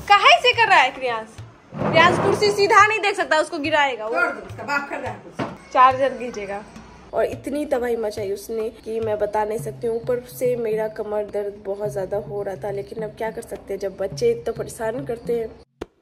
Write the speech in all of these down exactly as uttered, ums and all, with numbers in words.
काहे से कर रहा है क्रियांश? क्रियांश कुर्सी सीधा नहीं देख सकता, उसको गिराएगा वो। चार्जर खींचेगा। और इतनी तबाही मचाई उसने कि मैं बता नहीं सकती हूँ। ऊपर से मेरा कमर दर्द बहुत ज्यादा हो रहा था, लेकिन अब क्या कर सकते हैं जब बच्चे इतना परेशान करते हैं।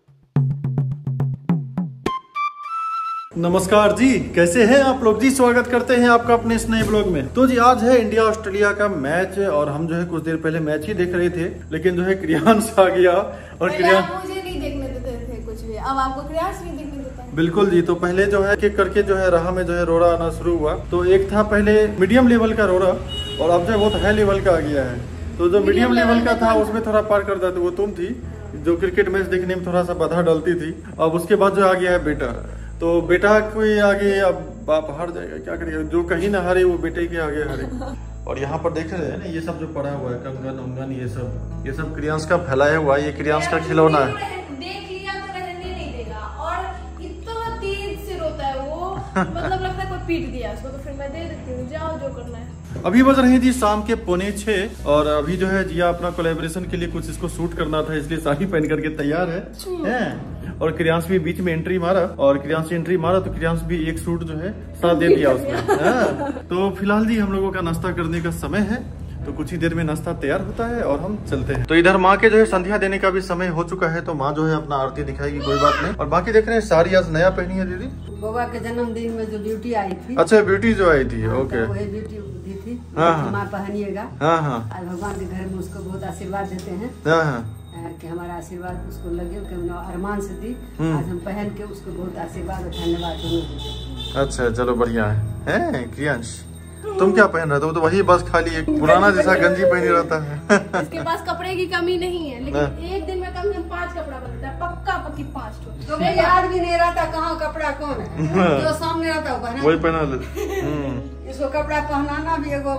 नमस्कार जी, कैसे हैं आप लोग जी? स्वागत करते हैं आपका अपने इस नए ब्लॉग में। तो जी आज है इंडिया ऑस्ट्रेलिया का मैच और हम जो है कुछ देर पहले मैच ही देख रहे थे, लेकिन जो है क्रियांश आ गया और क्रियांश मुझे नहीं देखने देते थे कुछ भी, अब आपको क्रियांश नहीं देखने देता है। बिल्कुल जी। तो पहले जो है एक करके जो है राह में जो है रोड़ा आना शुरू हुआ। तो एक था पहले मीडियम लेवल का रोड़ा और अब जो है बहुत हाई लेवल का आ गया है। तो जो मीडियम लेवल का था उसमें थोड़ा पार कर देते, वो तुम थी जो क्रिकेट मैच देखने में थोड़ा सा बाधा डालती थी। अब उसके बाद जो आ गया है बेटा, तो बेटा कोई आगे अब बाप हार जाएगा, क्या करेगा? जो कहीं ना हारे वो बेटे के आगे हारे। और यहाँ पर देख रहे हैं ना, ये सब जो पड़ा हुआ है कंगन उंगन, ये सब ये सब क्रियांश का फैलाया हुआ है। ये क्रियांश का खिलौना है। देख लिया तो रहने नहीं देगा और इतना तेज से रोता है वो, मतलब लगता है कोई पीट दिया उसको। तो फिर मैं दे देती हूँ, जाओ जो करना है। अभी बज रही थी शाम के पौने छह और अभी जो है जिया अपना कोलैबोरेशन के लिए कुछ इसको शूट करना था, इसलिए साड़ी पहन करके तैयार है, है? और क्रियांश भी बीच में एंट्री मारा और क्रियांश एंट्री मारा तो क्रियांश भी एक सूट जो है साथ दे दिया उसमें। तो फिलहाल जी हम लोगों का नाश्ता करने का समय है, तो कुछ ही देर में नाश्ता तैयार होता है और हम चलते हैं। तो इधर माँ के जो है संध्या देने का भी समय हो चुका है, तो माँ जो है अपना आरती दिखाएगी, कोई बात नहीं। और बाकी देख रहे हैं साड़ी आज नया पहनी है दीदी, बाबा के जन्मदिन में जो ब्यूटी आई थी। अच्छा, ब्यूटी जो आई थी, ओके। वही ब्यूटी दी थी। हाँ, माँ पहनिएगा। हाँ हाँ। आज भगवान के घर में उसको बहुत आशीर्वाद देते हैं। हाँ हाँ। कि हमारा आशीर्वाद उसको लगे, कि अरमान से दी, आज हम पहन के उसको बहुत आशीर्वाद और धन्यवाद देते। अच्छा, चलो बढ़िया है। हैं क्रियांश, तुम क्या पहन रहे थे? तो वही बस खाली एक पुराना जैसा गंजी पहन रहता है। इसके पास कपड़े की कमी नहीं है, लेकिन एक दिन में कम से कम पाँच कपड़ा बनता है, पक्का पक्की पाँच। तो मैं याद भी नहीं रहता कहाँ कपड़ा कौन है, जो सामने रहता है वही पहना ले। इसको कपड़ा पहनाना भी एगो।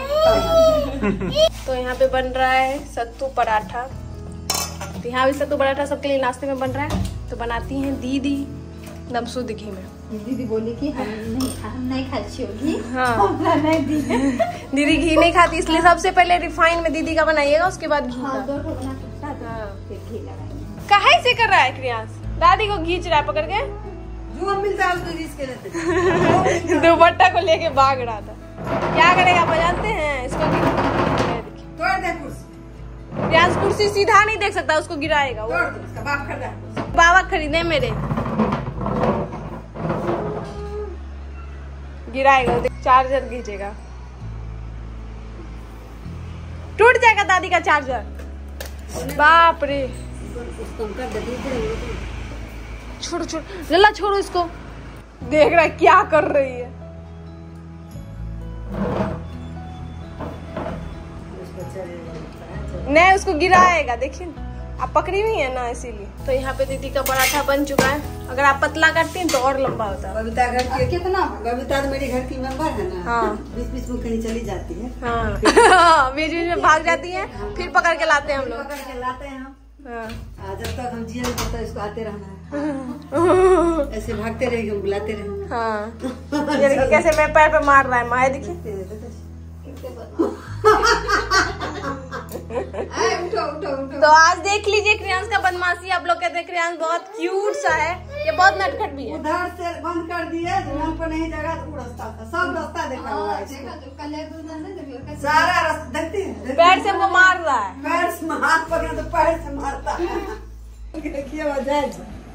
तो यहाँ पे बन रहा है सत्तू पराठा। तो यहाँ भी सत्तू पराठा सबके लिए नाश्ते में बन रहा है। तो बनाती हैं दीदी एकदम शुद्ध घी में। दीदी बोली कि हम नहीं हम नहीं खाती होगी। हाँ नहीं दी दीदी घी नहीं खाती, इसलिए सबसे पहले रिफाइन में दीदी का बनाइएगा, उसके बाद घी हाँ, का। दो ठो बना के साथ फिर घी लगाएंगे। काहे से कर रहा है क्रियांश? दादी को घींच रहा है पकड़ के, जो मिलता है उसको घींच के लेते। दुपट्टा को लेके भाग रहा था। क्या करेगा आप जानते हैं? इसको तोड़ दे कुर्सी। क्रियांश कुर्सी सीधा नहीं देख सकता, उसको गिराएगा वो। तोड़ दे, उसका बाप खरीदा है। बाबा खरीदे मेरे, गिराएगा। चार्जर खींचेगा, टूट जाएगा दादी का चार्जर। बाप रे, छोड़ो छोड़ो लल्ला, छोड़ो इसको। देख रहा है क्या कर रही है। नहीं, उसको गिराएगा, देखिए आप पकड़ी हुई है ना, इसीलिए। तो यहाँ पे दीदी का पराठा बन चुका है। अगर आप पतला करती हैं तो और लंबा होता है। बबीता घर की कितना? बबीता तो मेरे घर की मेंबर है ना। हाँ। बीच बीच में कहीं चली जाती है। हाँ बीच बीच में भाग जाती है, फिर पकड़ के लाते हैं हम लोग। पकड़ के लाते हैं हम। हाँ। जब तक हम जिये तब तक इसको आते रहना है। ऐसे भागते रहेंगे, हम बुलाते रहेंगे। हाँ। ये देखिए कैसे मेरे पैर पे मार रहा है, माँ देखिए। उठो उठो उठो। तो आज देख लीजिए क्रियांश का बदमाशी। आप लोग कहते हैं क्रियांश बहुत क्यूट सा है, ये बहुत नटखट भी है। उधर से बंद कर दिए, जमीन पर नहीं जगह तो रास्ता था, सब रास्ता देखा हुआ है। सारा रास्ता देखते हैं। पैर से वो मार रहा है, पैर से हाथ पकड़े तो पैर से मारता है। देखिए वजह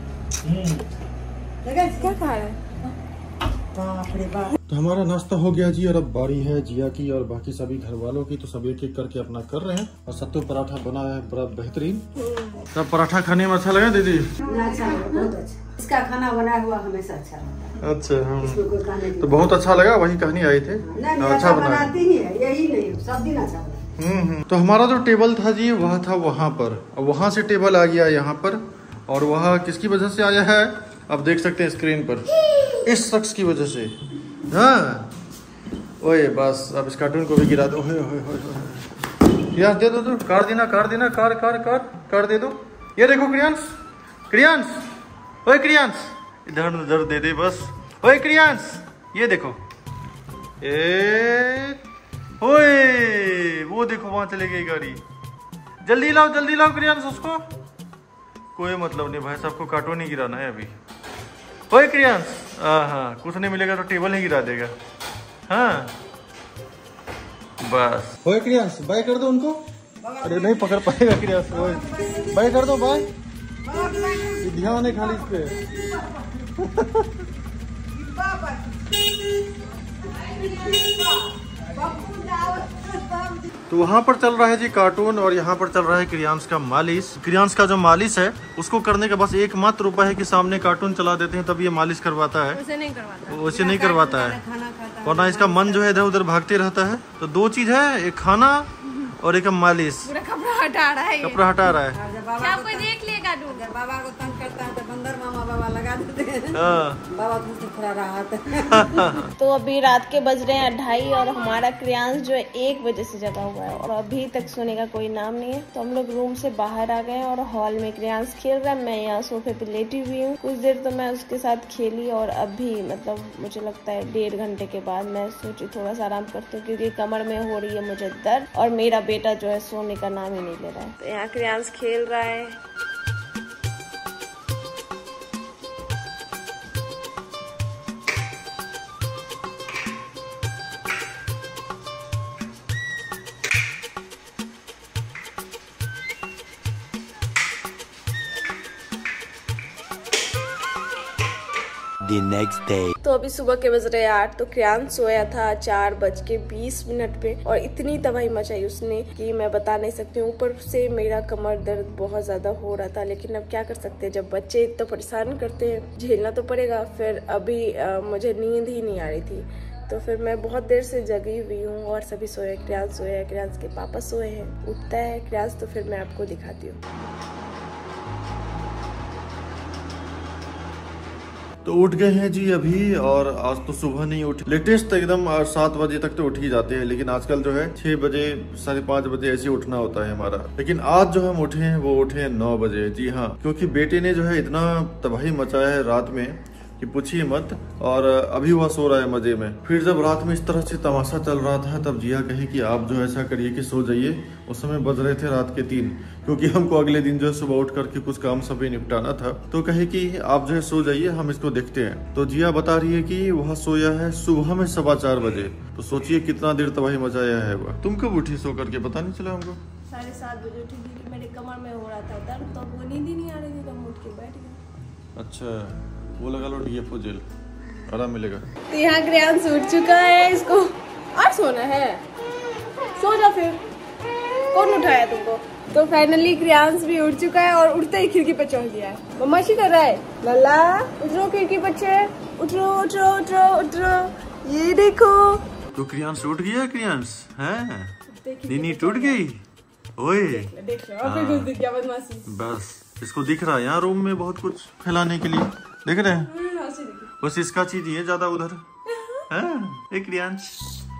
क्या खा रहा है? बाप रे बाप। तो हमारा नाश्ता हो गया जी और अब बारी है जिया की और बाकी सभी घर वालों की। तो सब एक एक करके अपना कर रहे हैं और सत्तू पराठा बना है बड़ा बेहतरीन। तब पराठा खाने में अच्छा लगा दीदी? अच्छा, बहुत अच्छा। इसका खाना बना हुआ हमेशा अच्छा लगता है। अच्छा, हाँ। इसमें कोई कहने की तो बहुत अच्छा लगा, वही कहनी आई थे। नहीं, अच्छा बना बनाती ही है, यही नहीं सब दिन अच्छा बना। हम्म। तो हमारा जो टेबल था जी वह था वहाँ पर, और वहाँ से टेबल आ गया यहाँ पर। और वह किसकी वजह से आया है आप देख सकते हैं स्क्रीन पर, इस शख्स की वजह से। हाँ ओए बस, अब इस कार्टून को भी गिरा दो। ओए ओए ओए यार, दे दो दो, कार देना कार देना कार कार कार कार दे दो। ये देखो क्रियांश, क्रियांश, ओए क्रियांश, इधर उधर दे दे बस। ओए क्रियांश, ये देखो, ए ओए वो देखो वहां चले गई गाड़ी। जल्दी लाओ जल्दी लाओ क्रियांश उसको। कोई मतलब नहीं भाई, सबको कार्टून ही गिराना है अभी। ओए क्रियांश, हाँ कुछ नहीं मिलेगा तो टेबल ही गिरा देगा। हाँ बस। ओए क्रियांश बाय कर दो उनको। अरे नहीं पकड़ पाएगा क्रियांश। ओए बाय कर दो, बाय। ध्यान है खाली इस पे। तो वहाँ पर चल रहा है जी कार्टून और यहाँ पर चल रहा है क्रियांश का मालिश। क्रियांश का जो मालिश है उसको करने का बस एकमात्र उपाय है कि सामने कार्टून चला देते हैं तब ये मालिश करवाता है। उसे नहीं करवाता, उसे नहीं करवाता है, वरना इसका मन जो है इधर उधर भागते रहता है। तो दो चीज है, एक खाना और एक मालिश। पूरा कपड़ा हटा रहा है, कपड़ा हटा रहा है। क्या कोई देख लेगा? बाबा को तंग करता है तो बंदर मामा बाबा लगा देते हैं। बाबा तो थोड़ा राहत है। तो अभी रात के बज रहे हैं ढाई और हमारा क्रियांश जो है एक बजे से जगा हुआ है और अभी तक सोने का कोई नाम नहीं है। तो हम लोग रूम से बाहर आ गए और हॉल में क्रियांश खेल रहा है, मैं यहाँ सोफे पे लेटी हुई हूँ। कुछ देर तो मैं उसके साथ खेली और अभी मतलब मुझे लगता है डेढ़ घंटे के बाद मैं सोची थोड़ा सा आराम करती हूँ क्योंकि कमर में हो रही है मुझे दर्द और मेरा बेटा जो है सोने का नाम ही नहीं ले रहा है। तो यहाँ क्रियांश खेल रहा है। The next day. तो अभी सुबह के बज रहे आठ। तो क्रियांश सोया था चार बज के बीस मिनट पे और इतनी तबाही मचाई उसने कि मैं बता नहीं सकती हूँ। ऊपर से मेरा कमर दर्द बहुत ज्यादा हो रहा था, लेकिन अब क्या कर सकते हैं, जब बच्चे इतना परेशान करते हैं झेलना तो पड़ेगा। फिर अभी आ, मुझे नींद ही नहीं आ रही थी तो फिर मैं बहुत देर से जगी हुई हूँ और सभी सोए। क्रियांश सोया है, क्रियांश के पापा सोए हैं। उठता है क्रियांश तो फिर मैं आपको दिखाती हूँ। तो उठ गए हैं जी अभी और आज तो सुबह नहीं उठे। लेटेस्ट एकदम सात बजे तक तो उठ ही जाते हैं, लेकिन आजकल जो है छह बजे साढ़े पाँच बजे ऐसे उठना होता है हमारा। लेकिन आज जो हम उठे हैं वो उठे हैं नौ बजे। जी हाँ, क्योंकि बेटे ने जो है इतना तबाही मचाया है रात में कि पूछिए मत। और अभी वह सो रहा है मजे में। फिर जब रात में इस तरह से तमाशा चल रहा था तब जिया कही कि आप जो ऐसा करिए कि सो जाइए। उस समय बज रहे थे रात के तीन, क्योंकि हमको अगले दिन जो है सुबह उठ करके कुछ काम सभी निपटाना था। तो कहे कि आप जो है सो जाइए, हम इसको देखते हैं। तो जिया बता रही है कि वह सोया है सुबह में सवा चार बजे। तो सोचिए कितना देर तबाही मचाया है वह। तुम कब उठी सो करके? पता नहीं चला हमको। साढ़े सात बजे उठी क्योंकि मेरे कमर में हो रहा था दर्द, तो वो नींद ही नहीं आ रही थी तो हम उठ के बैठ गए। अच्छा, वो लगा लो डीएफओ जेल, आराम मिलेगा। तो यहाँ क्रियांश उठ चुका है, इसको और सोना है। सो जा फिर, कौन उठाया तुमको? तो फाइनली क्रियांश भी उठ चुका है और उठते ही खिड़की पे चढ़ गया है। मम्मा शी कर रहा है, लल्ला उठो खिड़की पर से, उठो उठो उठो उठो, ये देखो। तो क्रियांश उठ गया। क्रियांश है, नीनी टूट गई। ओए देख लो, और फिर कुछ दिख गया बदमाशी। बस इसको दिख रहा है यहाँ रूम में बहुत कुछ फैलाने के लिए, देख रहे हैं। बस इसका चीज ये ज्यादा उधर है। क्रियांश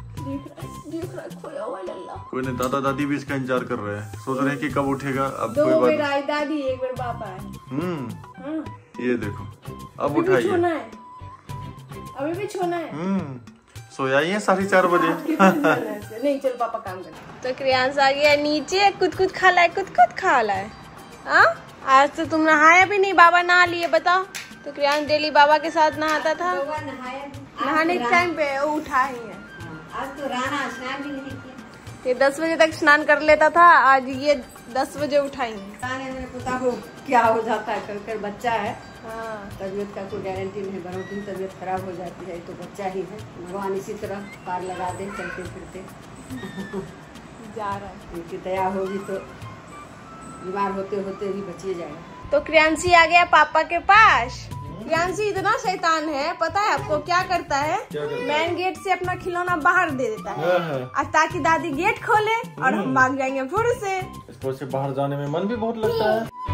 कोई नहीं, दादा दादी भी इसका इंतजार कर रहे हैं, सोच रहे हैं कि कब उठेगा। अब दो कोई बार आई दादी, एक बार पापा है। हम्म ये देखो, अब उठाइए। अभी भी छोना है। हम्म सोया ही है साढ़े चार बजे। नहीं चल पापा काम कर। तो क्रियांश आ गया नीचे, कुछ कुछ खा ला है, कुछ कुछ खा ला है। हाँ आज तो तुम नहाया भी नहीं, बाबा नहा लिए बताओ। तो क्रियांश डेली बाबा के साथ नहाता था, नहाने के टाइम पे वो उठा ही है। आज तो राना स्नान भी नहीं किया। ये दस बजे तक स्नान कर लेता था, आज ये दस बजे उठाई है। मेरे पिता को क्या हो जाता है, कभी बच्चा है। हाँ तबीयत का कोई गारंटी नहीं, बड़ों की तबीयत खराब हो जाती है, तो बच्चा ही है। भगवान इसी तरह पार लगा दे चलते फिरते। जा रहा है, उनकी दया होगी तो बीमार होते होते भी बचिए जाएगा। तो क्रियांशी आ गया पापा के पास। क्रियांशी इतना शैतान है, पता है आपको क्या करता है? मेन गेट से अपना खिलौना बाहर दे देता है और ताकि दादी गेट खोले और हम भाग जाएंगे फिर से। इसको से बाहर जाने में मन भी बहुत लगता है।